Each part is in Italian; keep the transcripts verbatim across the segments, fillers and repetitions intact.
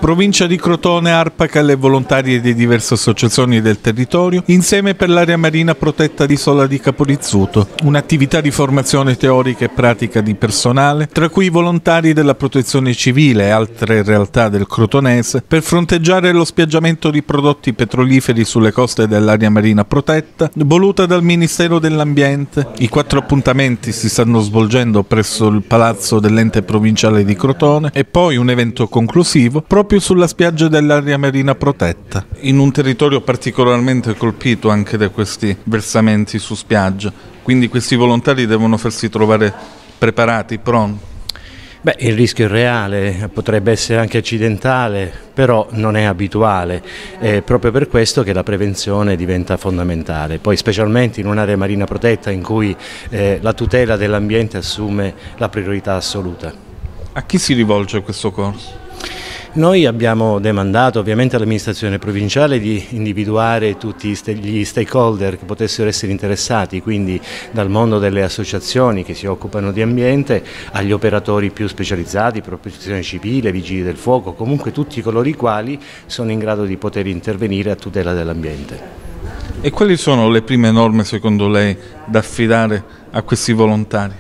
Provincia di Crotone, Arpacal e volontari di diverse associazioni del territorio, insieme per l'area marina protetta di Isola di Caporizzuto, un'attività di formazione teorica e pratica di personale, tra cui volontari della Protezione Civile e altre realtà del Crotonese, per fronteggiare lo spiaggiamento di prodotti petroliferi sulle coste dell'area marina protetta, voluta dal Ministero dell'Ambiente. I quattro appuntamenti si stanno svolgendo presso il palazzo dell'ente provinciale di Crotone e poi un evento conclusivo proprio sulla spiaggia dell'area marina protetta, in un territorio particolarmente colpito anche da questi versamenti su spiaggia. Quindi questi volontari devono farsi trovare preparati, pronti. Beh, il rischio è reale, potrebbe essere anche accidentale, però non è abituale. È proprio per questo che la prevenzione diventa fondamentale. Poi specialmente in un'area marina protetta in cui eh, la tutela dell'ambiente assume la priorità assoluta. A chi si rivolge questo corso? Noi abbiamo demandato ovviamente all'amministrazione provinciale di individuare tutti gli stakeholder che potessero essere interessati, quindi dal mondo delle associazioni che si occupano di ambiente agli operatori più specializzati, protezione civile, vigili del fuoco, comunque tutti coloro i quali sono in grado di poter intervenire a tutela dell'ambiente. E quali sono le prime norme secondo lei da affidare a questi volontari?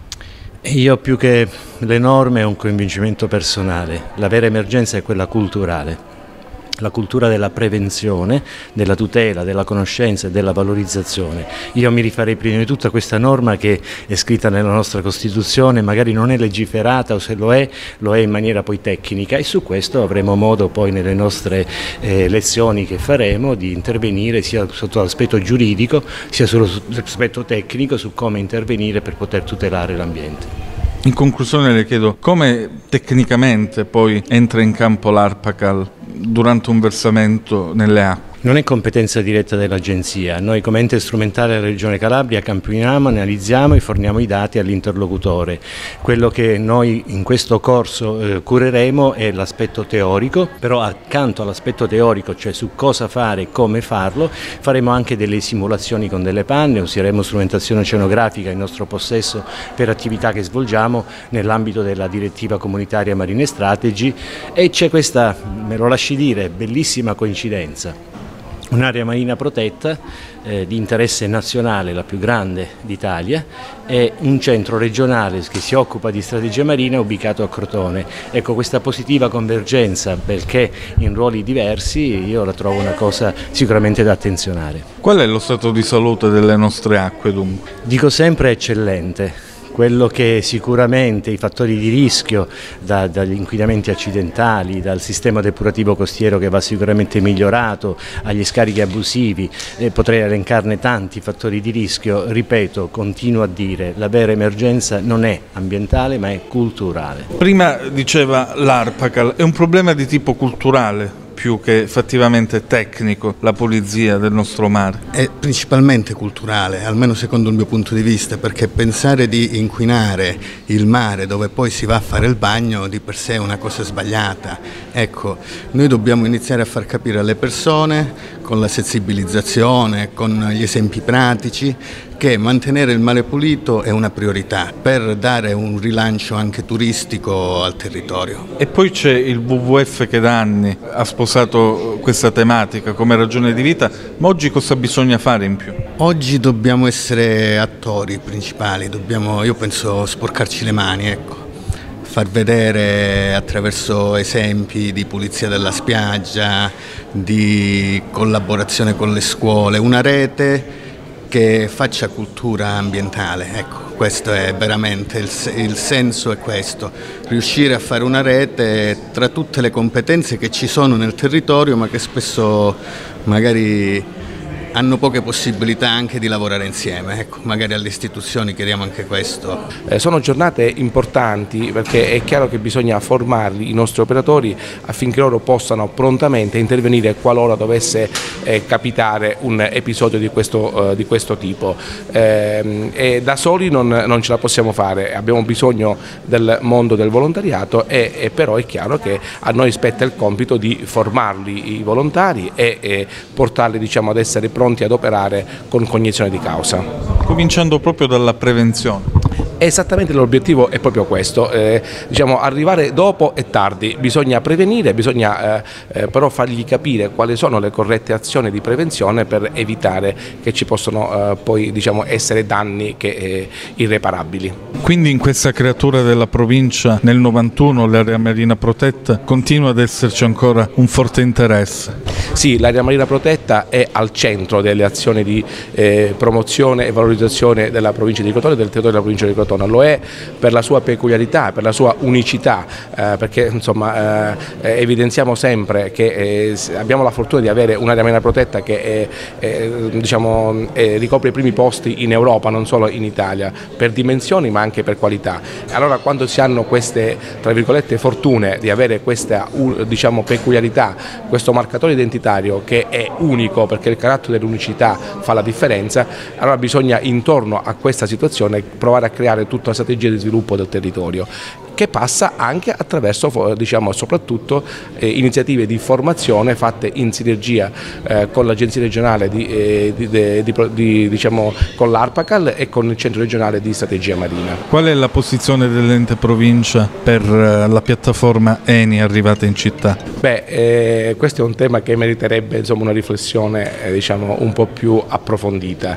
Io più che le norme ho un convincimento personale, la vera emergenza è quella culturale, la cultura della prevenzione, della tutela, della conoscenza e della valorizzazione. Io mi rifarei prima di tutto a questa norma che è scritta nella nostra Costituzione, magari non è legiferata o se lo è, lo è in maniera poi tecnica e su questo avremo modo poi nelle nostre eh, lezioni che faremo di intervenire sia sotto l'aspetto giuridico sia sull'aspetto tecnico su come intervenire per poter tutelare l'ambiente. In conclusione le chiedo come tecnicamente poi entra in campo l'Arpacal durante un versamento nelle acque? Non è competenza diretta dell'Agenzia, noi come ente strumentale della Regione Calabria campioniamo, analizziamo e forniamo i dati all'interlocutore. Quello che noi in questo corso eh, cureremo è l'aspetto teorico, però accanto all'aspetto teorico, cioè su cosa fare e come farlo, faremo anche delle simulazioni con delle panne, useremo strumentazione oceanografica in nostro possesso per attività che svolgiamo nell'ambito della direttiva comunitaria Marine Strategy e c'è questa, me lo lasci dire, bellissima coincidenza. Un'area marina protetta eh, di interesse nazionale, la più grande d'Italia, e un centro regionale che si occupa di strategia marina ubicato a Crotone. Ecco, questa positiva convergenza, perché in ruoli diversi, io la trovo una cosa sicuramente da attenzionare. Qual è lo stato di salute delle nostre acque dunque? Dico sempre eccellente. Quello che sicuramente i fattori di rischio da, dagli inquinamenti accidentali, dal sistema depurativo costiero che va sicuramente migliorato, agli scarichi abusivi, eh, potrei elencarne tanti fattori di rischio, ripeto, continuo a dire, la vera emergenza non è ambientale ma è culturale. Prima diceva l'Arpacal, è un problema di tipo culturale più che effettivamente tecnico, la pulizia del nostro mare? È principalmente culturale, almeno secondo il mio punto di vista, perché pensare di inquinare il mare dove poi si va a fare il bagno di per sé è una cosa sbagliata. Ecco, noi dobbiamo iniziare a far capire alle persone con la sensibilizzazione, con gli esempi pratici, che mantenere il mare pulito è una priorità per dare un rilancio anche turistico al territorio. E poi c'è il W W F che da anni ha sposato questa tematica come ragione di vita, ma oggi cosa bisogna fare in più? Oggi dobbiamo essere attori principali, dobbiamo, io penso, sporcarci le mani, ecco. Far vedere attraverso esempi di pulizia della spiaggia, di collaborazione con le scuole, una rete che faccia cultura ambientale, ecco, questo è veramente il, il senso è questo, riuscire a fare una rete tra tutte le competenze che ci sono nel territorio ma che spesso magari hanno poche possibilità anche di lavorare insieme, ecco, magari alle istituzioni chiediamo anche questo. Eh, sono giornate importanti perché è chiaro che bisogna formarli, i nostri operatori, affinché loro possano prontamente intervenire qualora dovesse eh, capitare un episodio di questo, eh, di questo tipo. Eh, e da soli non, non ce la possiamo fare, abbiamo bisogno del mondo del volontariato e, e però è chiaro che a noi spetta il compito di formarli i volontari e, e portarli, diciamo, ad essere pronti ad operare con cognizione di causa. Cominciando proprio dalla prevenzione. Esattamente, l'obiettivo è proprio questo, eh, diciamo, arrivare dopo è tardi, bisogna prevenire, bisogna eh, eh, però fargli capire quali sono le corrette azioni di prevenzione per evitare che ci possano eh, poi, diciamo, essere danni che, eh, irreparabili. Quindi in questa creatura della provincia nel novantuno l'area marina protetta continua ad esserci ancora un forte interesse? Sì, l'area marina protetta è al centro delle azioni di eh, promozione e valorizzazione della provincia di Crotone e del territorio della provincia di Crotone. Lo è per la sua peculiarità, per la sua unicità, eh, perché insomma, eh, evidenziamo sempre che eh, abbiamo la fortuna di avere un'area marina protetta che è, è, diciamo, è, ricopre i primi posti in Europa, non solo in Italia, per dimensioni ma anche per qualità. Allora quando si hanno queste, tra virgolette, fortune di avere questa, diciamo, peculiarità, questo marcatore identitario che è unico perché il carattere dell'unicità fa la differenza, allora bisogna intorno a questa situazione provare a creare tutta la strategia di sviluppo del territorio, che passa anche attraverso, diciamo, soprattutto eh, iniziative di formazione fatte in sinergia eh, con l'Agenzia regionale di, eh, di, di, di, diciamo, con l'Arpacal e con il Centro regionale di strategia marina. Qual è la posizione dell'ente provincia per eh, la piattaforma Eni arrivata in città? Beh, eh, questo è un tema che meriterebbe, insomma, una riflessione eh, diciamo, un po' più approfondita,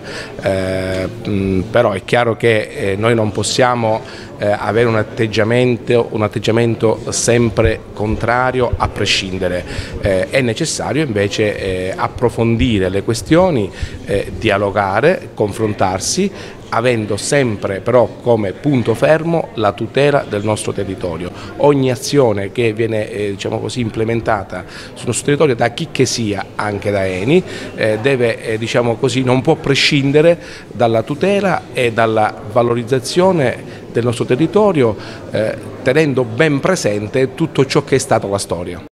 eh, mh, però è chiaro che eh, noi non possiamo eh, avere un atteggiamento, un atteggiamento sempre contrario a prescindere, eh, è necessario invece eh, approfondire le questioni, eh, dialogare, confrontarsi, avendo sempre però come punto fermo la tutela del nostro territorio. Ogni azione che viene eh, diciamo così, implementata sul nostro territorio, da chi che sia, anche da Eni, eh, deve, eh, diciamo così, non può prescindere dalla tutela e dalla valorizzazione del nostro territorio, eh, tenendo ben presente tutto ciò che è stato la storia.